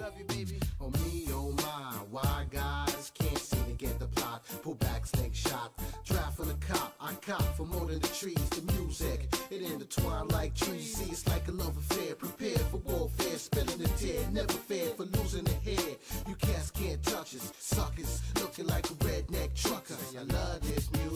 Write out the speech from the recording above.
love you, baby. Oh me, oh my, why guys can't seem to get the plot? Pull back, snake shot, draft on the cop. I cop for more than the trees, the music. It intertwined like trees. See, it's like a love affair. Prepare for warfare, spilling the tear. Never fear for losing a head. You cats can't touch us, suckers looking like a redneck trucker. I love this music.